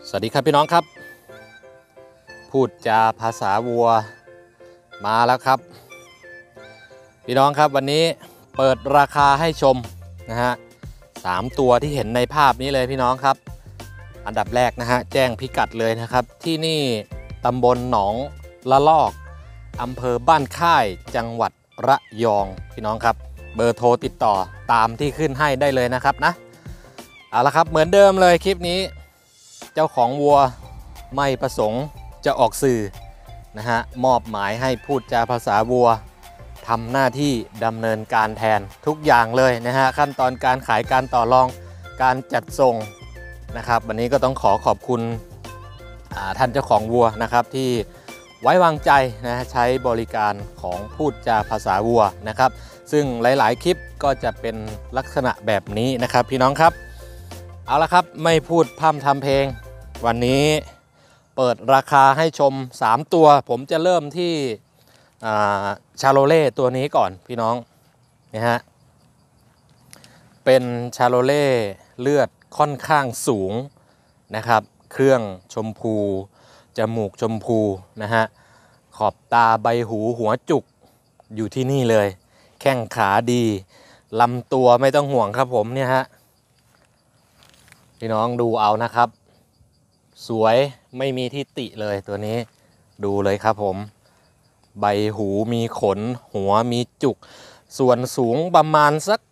สวัสดีครับพี่น้องครับพูดจาภาษาวัวมาแล้วครับพี่น้องครับวันนี้เปิดราคาให้ชมนะฮะ3ตัวที่เห็นในภาพนี้เลยพี่น้องครับอันดับแรกนะฮะแจ้งพิกัดเลยนะครับที่นี่ตำบลหนองละลอกอำเภอบ้านค่ายจังหวัดระยองพี่น้องครับเบอร์โทรติดต่อตามที่ขึ้นให้ได้เลยนะครับนะเอาละครับเหมือนเดิมเลยคลิปนี้เจ้าของวัวไม่ประสงค์จะออกสื่อนะฮะมอบหมายให้พูดจาภาษาวัวทำหน้าที่ดำเนินการแทนทุกอย่างเลยนะฮะขั้นตอนการขายการต่อรองการจัดส่งนะครับวันนี้ก็ต้องขอบคุณท่านเจ้าของวัวนะครับที่ไว้วางใจนะใช้บริการของพูดจาภาษาวัวนะครับซึ่งหลายๆคลิปก็จะเป็นลักษณะแบบนี้นะครับพี่น้องครับเอาละครับไม่พูดพร่ำทำเพลงวันนี้เปิดราคาให้ชม3ตัวผมจะเริ่มที่ชาโลเล่ตัวนี้ก่อนพี่น้องนะฮะเป็นชาโลเล่เลือดค่อนข้างสูงนะครับเครื่องชมพูจมูกชมพูนะฮะขอบตาใบหูหัวจุกอยู่ที่นี่เลยแข้งขาดีลำตัวไม่ต้องห่วงครับผมเนี่ยฮะพี่น้องดูเอานะครับสวยไม่มีที่ติเลยตัวนี้ดูเลยครับผมใบหูมีขนหัวมีจุกส่วนสูงประมาณสัก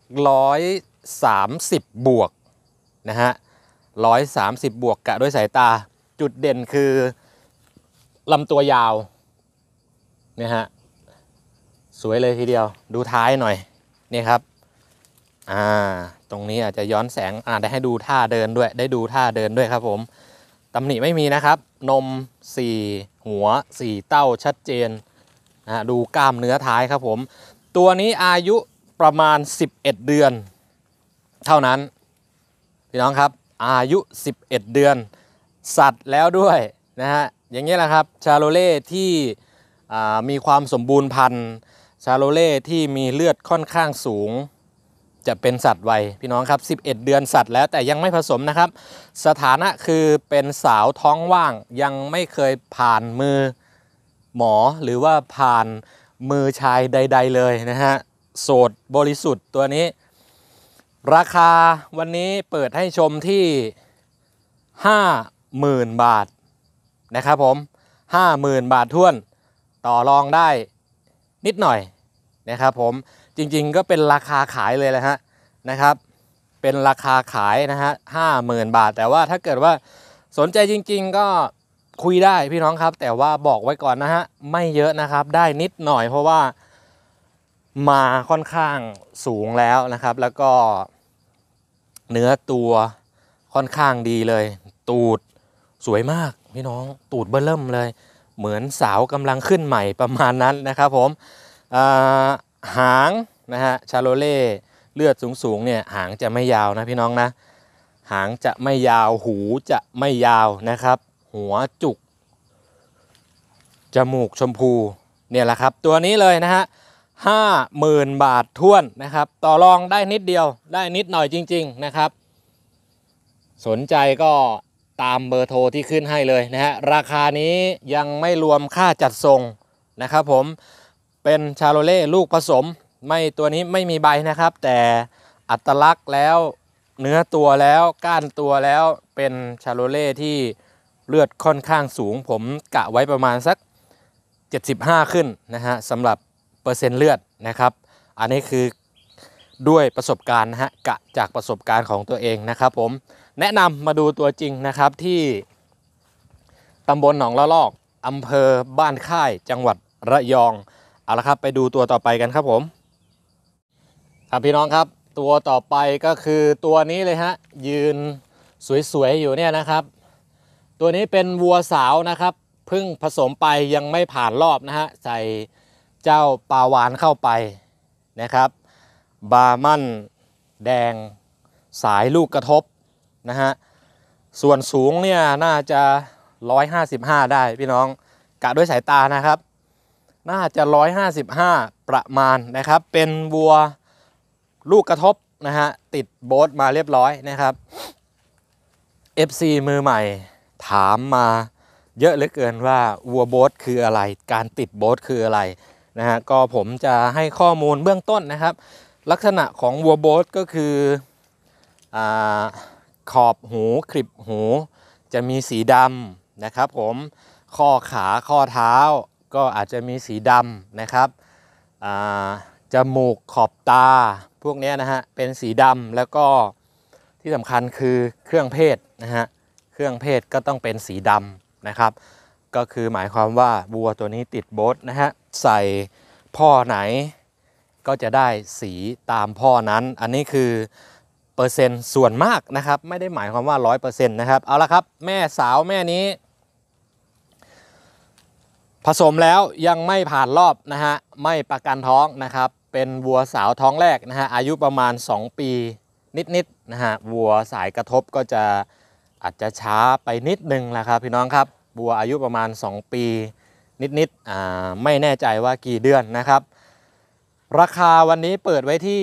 130บวกนะฮะ130บวกกะด้วยสายตาจุดเด่นคือลำตัวยาวเนี่ยฮะสวยเลยทีเดียวดูท้ายหน่อยนี่ครับตรงนี้อาจจะย้อนแสงได้ให้ดูท่าเดินด้วยได้ดูท่าเดินด้วยครับผมตำหนิไม่มีนะครับนม4หัว4เต้าชัดเจนนะดูกล้ามเนื้อท้ายครับผมตัวนี้อายุประมาณ11เดือนเท่านั้นพี่น้องครับอายุ11เดือนสัตว์แล้วด้วยนะฮะอย่างนี้แหละครับชาโลเล่ที่มีความสมบูรณ์พันธุ์ชาโลเล่ที่มีเลือดค่อนข้างสูงจะเป็นสัตว์วัยพี่น้องครับ11เดือนสัตว์แล้วแต่ยังไม่ผสมนะครับสถานะคือเป็นสาวท้องว่างยังไม่เคยผ่านมือหมอหรือว่าผ่านมือชายใดๆเลยนะฮะโสดบริสุทธิ์ตัวนี้ราคาวันนี้เปิดให้ชมที่50,000 บาทนะครับผม50,000 บาทท้วนต่อรองได้นิดหน่อยนะครับผมจริงๆก็เป็นราคาขายเลยแหละฮะนะครับเป็นราคาขายนะฮะ50,000 บาทแต่ว่าถ้าเกิดว่าสนใจจริงๆก็คุยได้พี่น้องครับแต่ว่าบอกไว้ก่อนนะฮะไม่เยอะนะครับได้นิดหน่อยเพราะว่ามาค่อนข้างสูงแล้วนะครับแล้วก็เนื้อตัวค่อนข้างดีเลยตูดสวยมากพี่น้องตูดเบิ่มเริ่มเลยเหมือนสาวกำลังขึ้นใหม่ประมาณนั้นนะครับผมหางนะฮะชาโลเล่เลือดสูงเนี่ยหางจะไม่ยาวนะพี่น้องนะหางจะไม่ยาวหูจะไม่ยาวนะครับหัวจุกจมูกชมพูเนี่ยแหละครับตัวนี้เลยนะฮะ50,000 บาทท้วนนะครับต่อรองได้นิดเดียวได้นิดหน่อยจริงๆนะครับสนใจก็ตามเบอร์โทรที่ขึ้นให้เลยนะฮะราคานี้ยังไม่รวมค่าจัดส่งนะครับผมเป็นชาโลเล่ลูกผสมไม่ตัวนี้ไม่มีใบนะครับแต่อัตลักษณ์แล้วเนื้อตัวแล้วก้านตัวแล้วเป็นชาโลเล่ที่เลือดค่อนข้างสูงผมกะไว้ประมาณสัก75ขึ้นนะฮะสำหรับเปอร์เซ็นต์เลือดนะครับอันนี้คือด้วยประสบการณ์นะฮะกะจากประสบการณ์ของตัวเองนะครับผมแนะนำมาดูตัวจริงนะครับที่ตำบลหนองละลอกอำเภอบ้านค่ายจังหวัดระยองเอาละครับไปดูตัวต่อไปกันครับผมครับพี่น้องครับตัวต่อไปก็คือตัวนี้เลยฮะยืนสวยๆอยู่เนี่ยนะครับตัวนี้เป็นวัวสาวนะครับเพิ่งผสมไปยังไม่ผ่านรอบนะฮะใส่เจ้าปาวานเข้าไปนะครับบาร์มันแดงสายลูกกระทบนะฮะส่วนสูงเนี่ยน่าจะ155ได้พี่น้องกะด้วยสายตานะครับน่าจะ155ประมาณนะครับเป็นวัวลูกกระทบนะฮะติดโบ๊ทมาเรียบร้อยนะครับ FC มือใหม่ทถามมาเยอะเหลือเกินว่าวัวโบ๊ทคืออะไรการติดโบ๊ทคืออะไรนะฮะก็ผมจะให้ข้อมูลเบื้องต้นนะครับลักษณะของวัวโบ๊ทก็คือขอบหูคลิปหูจะมีสีดำนะครับผมข้อขาข้อเท้าก็อาจจะมีสีดำนะครับจมูกขอบตาพวกนี้นะฮะเป็นสีดำแล้วก็ที่สำคัญคือเครื่องเพศนะฮะเครื่องเพศก็ต้องเป็นสีดำนะครับก็คือหมายความว่าวัวตัวนี้ติดโบ๊ทนะฮะใส่พ่อไหนก็จะได้สีตามพ่อนั้นอันนี้คือเปอร์เซ็นต์ส่วนมากนะครับไม่ได้หมายความว่า 100% นะครับเอาละครับแม่สาวแม่นี้ผสมแล้วยังไม่ผ่านรอบนะฮะไม่ประกันท้องนะครับเป็นวัวสาวท้องแรกนะฮะอายุประมาณ2 ปีนิดๆนะฮะวัวสายกระทบก็จะอาจจะช้าไปนิดนึงแหละครับพี่น้องครับวัวอายุประมาณ2 ปีนิดๆไม่แน่ใจว่ากี่เดือนนะครับราคาวันนี้เปิดไว้ที่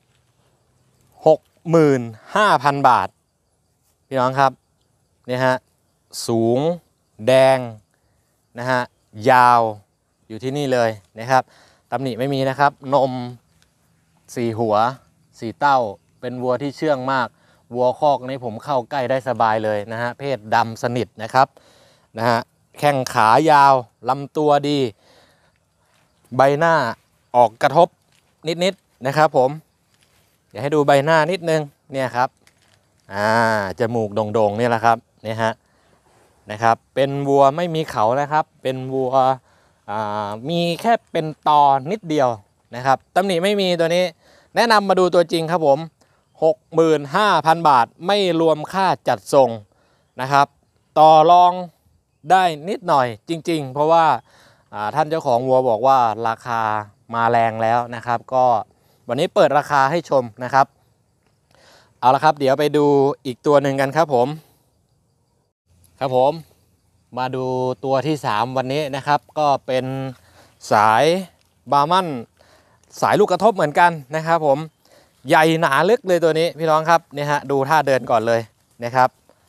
65,000 บาทพี่น้องครับนี่ฮะสูงแดงนะฮะยาวอยู่ที่นี่เลยนะครับตำหนิไม่มีนะครับนม4 หัว4 เต้าเป็นวัวที่เชื่องมากวัวคอกนี้ผมเข้าใกล้ได้สบายเลยนะฮะเพศดำสนิทนะครับนะฮะแข้งขายาวลำตัวดีใบหน้าออกกระทบนิดๆนะครับผมเดี๋ยวให้ดูใบหน้านิดนึงเนี่ยครับจมูกโด่งๆนี่แหละครับนี่ฮะนะครับเป็นวัวไม่มีเขานะครับเป็นวัวมีแค่เป็นตอนิดเดียวนะครับตำหนิไม่มีตัวนี้แนะนำมาดูตัวจริงครับผม 65,000 บาทไม่รวมค่าจัดส่งนะครับต่อรองได้นิดหน่อยจริงๆเพราะว่าท่านเจ้าของวัวบอกว่าราคามาแรงแล้วนะครับก็วันนี้เปิดราคาให้ชมนะครับเอาละครับเดี๋ยวไปดูอีกตัวหนึ่งกันครับผมครับผมมาดูตัวที่3วันนี้นะครับก็เป็นสายบาร์มันสายลูกกระทบเหมือนกันนะครับผมใหญ่หนาลึกเลยตัวนี้พี่น้องครับนี่ฮะดูท่าเดินก่อนเลยนะครับ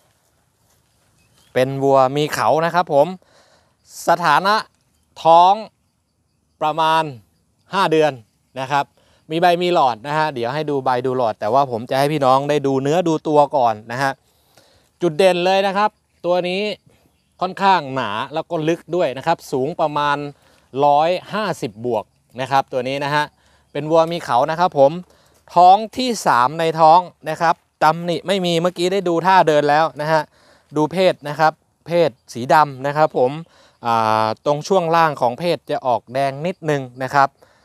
เป็นวัวมีเขานะครับผมสถานะท้องประมาณ5 เดือนนะครับมีใบมีหลอดนะฮะเดี๋ยวให้ดูใบดูหลอดแต่ว่าผมจะให้พี่น้องได้ดูเนื้อดูตัวก่อนนะฮะจุดเด่นเลยนะครับตัวนี้ค่อนข้างหนาแล้วก็ลึกด้วยนะครับสูงประมาณ150 บวกนะครับตัวนี้นะฮะเป็นวัวมีเขานะครับผมท้องที่3ในท้องนะครับตำหนิไม่มีเมื่อกี้ได้ดูท่าเดินแล้วนะฮะดูเพศนะครับเพศสีดำนะครับผมตรงช่วงล่างของเพศจะออกแดงนิดนึงนะครับ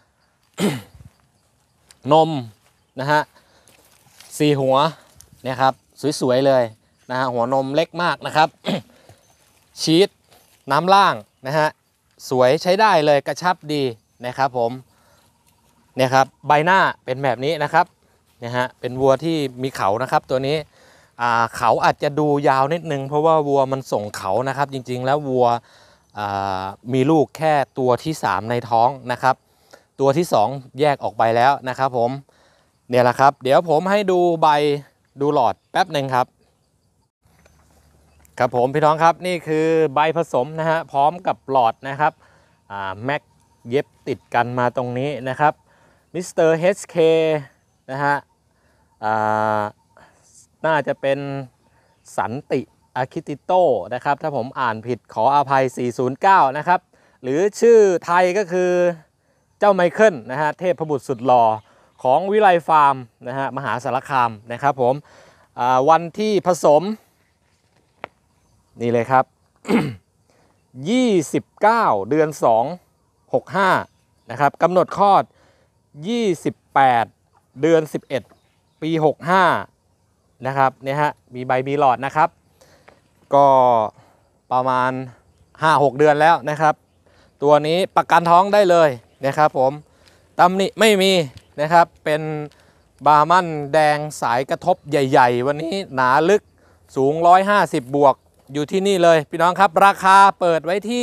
นมนะฮะ4 หัวนะครับสวยๆเลยนะฮะหัวนมเล็กมากนะครับ ชีสน้ำล่างนะฮะสวยใช้ได้เลยกระชับดีนะครับผมเนี่ยครับใบหน้าเป็นแบบนี้นะครับนะฮะเป็นวัวที่มีเขานะครับตัวนี้เขาอาจจะดูยาวนิดนึงเพราะว่าวัวมันส่งเขานะครับจริงๆแล้ววัวมีลูกแค่ตัวที่3ในท้องนะครับตัวที่2แยกออกไปแล้วนะครับผมเนี่ยแหละครับเดี๋ยวผมให้ดูใบดูหลอดแป๊บหนึ่งครับครับผมพี่น้องครับนี่คือใบผสมนะฮะพร้อมกับหลอดนะครับแม็กเย็บติดกันมาตรงนี้นะครับมิสเตอร์ HK นะฮะน่าจะเป็นสันติอาคิติโตนะครับถ้าผมอ่านผิดขออภัย409นะครับหรือชื่อไทยก็คือเจ้าไมเคิลนะฮะเทพบุตรสุดหล่อของวิไลฟาร์มนะฮะมหาสารคามนะครับผมวันที่ผสมนี่เลยครับ 29 เดือน 2 65นะครับกำหนดคลอด28 เดือน 11 ปี 65นะครับเนี่ยฮะมีใบมีหลอดนะครับก็ประมาณ 5-6 เดือนแล้วนะครับตัวนี้ประกันท้องได้เลยนะครับผมตำหนิไม่มีนะครับเป็นบาร์มันแดงสายกระทบใหญ่ๆวันนี้หนาลึกสูง150 บวกอยู่ที่นี่เลยพี่น้องครับราคาเปิดไว้ที่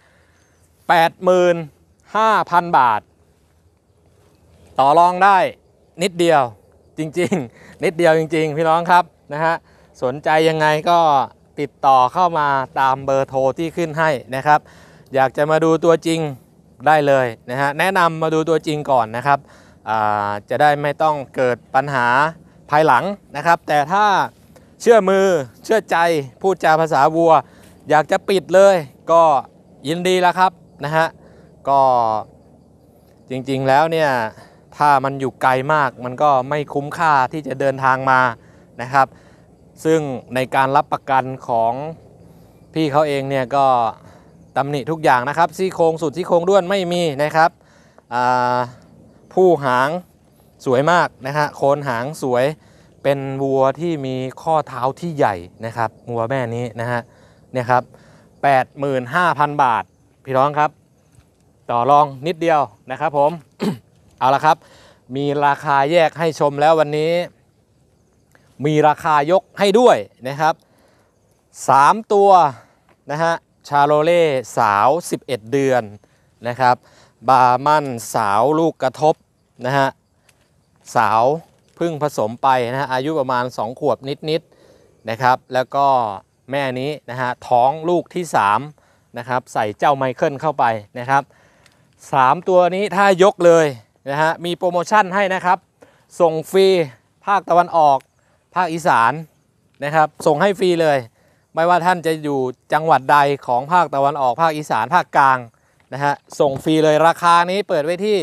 85,000 บาทต่อรองได้นิดเดียวจริงๆนิดเดียวจริงๆพี่น้องครับนะฮะสนใจยังไงก็ติดต่อเข้ามาตามเบอร์โทรที่ขึ้นให้นะครับอยากจะมาดูตัวจริงได้เลยนะฮะแนะนำมาดูตัวจริงก่อนนะครับจะได้ไม่ต้องเกิดปัญหาภายหลังนะครับแต่ถ้าเชื่อมือเชื่อใจพูดจาภาษาวัวอยากจะปิดเลยก็ยินดีแล้วครับนะฮะก็จริงๆแล้วเนี่ยถ้ามันอยู่ไกลมากมันก็ไม่คุ้มค่าที่จะเดินทางมานะครับซึ่งในการรับประกันของพี่เขาเองเนี่ยก็ตำหนิทุกอย่างนะครับซี่โครงสุดซี่โครงด้วนไม่มีนะครับผู้หางสวยมากนะฮะโคนหางสวยเป็นวัวที่มีข้อเท้าที่ใหญ่นะครับวัวแม่นี้นะฮะเนี่ยครับ 85,000 บาทพี่น้องครับต่อรองนิดเดียวนะครับผม เอาละครับมีราคาแยกให้ชมแล้ววันนี้มีราคายกให้ด้วยนะครับ3ตัวนะฮะชาโลเล่สาว11เดือนนะครับบาร์มันสาวลูกกระทบนะฮะสาวเพิ่งผสมไปนะฮะอายุประมาณ2 ขวบนิดๆนะครับแล้วก็แม่นี้นะฮะท้องลูกที่3นะครับใส่เจ้าไมเคิลเข้าไปนะครับ3ตัวนี้ถ้ายกเลยนะฮะมีโปรโมชั่นให้นะครับส่งฟรีภาคตะวันออกภาคอีสานนะครับส่งให้ฟรีเลยไม่ว่าท่านจะอยู่จังหวัดใดของภาคตะวันออกภาคอีสานภาคกลางนะฮะส่งฟรีเลยราคานี้เปิดไว้ที่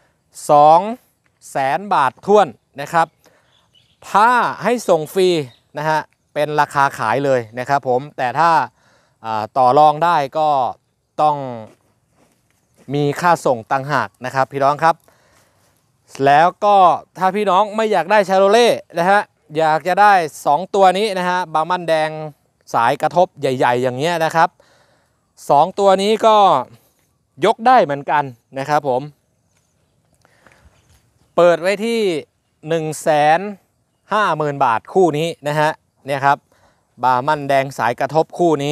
200,000 บาทท้วนนะครับถ้าให้ส่งฟรีนะฮะเป็นราคาขายเลยนะครับผมแต่ถ้าต่อรองได้ก็ต้องมีค่าส่งต่างหากนะครับพี่น้องครับแล้วก็ถ้าพี่น้องไม่อยากได้ชาโรเล่นะฮะอยากจะได้2ตัวนี้นะฮะบาร์มันแดงสายกระทบใหญ่ๆอย่างเงี้ยนะครับ2ตัวนี้ก็ยกได้เหมือนกันนะครับผมเปิดไว้ที่150,000 บาทคู่นี้นะฮะเนี่ยครับบาร์มันแดงสายกระทบคู่นี้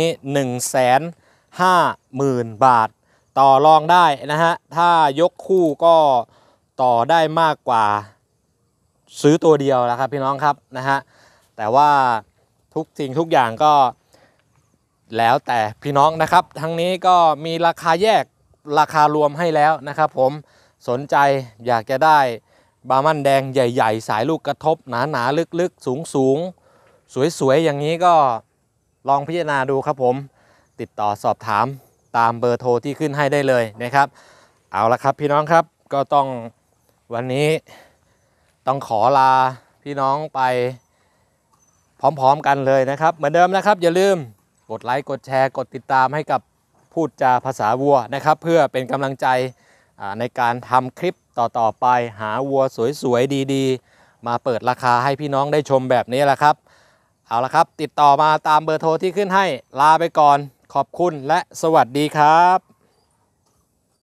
150,000 บาทต่อรองได้นะฮะถ้ายกคู่ก็ต่อได้มากกว่าซื้อตัวเดียวแล้วครับพี่น้องครับนะฮะแต่ว่าทุกสิ่งทุกอย่างก็แล้วแต่พี่น้องนะครับทั้งนี้ก็มีราคาแยกราคารวมให้แล้วนะครับผมสนใจอยากจะได้บาร์มันแดงใหญ่ๆสายลูกกระทบหนาๆลึกๆสูงๆสวยๆอย่างนี้ก็ลองพิจารณาดูครับผมติดต่อสอบถามตามเบอร์โทรที่ขึ้นให้ได้เลยนะครับเอาละครับพี่น้องครับก็ต้องวันนี้ต้องขอลาพี่น้องไปพร้อมๆกันเลยนะครับเหมือนเดิมนะครับอย่าลืมกดไลค์กดแชร์กดติดตามให้กับพูดจาภาษาวัวนะครับเพื่อเป็นกำลังใจในการทำคลิปต่อไปหาวัวสวยๆดีๆมาเปิดราคาให้พี่น้องได้ชมแบบนี้แหละครับเอาละครับติดต่อมาตามเบอร์โทรที่ขึ้นให้ลาไปก่อนขอบคุณและสวัสดีครับ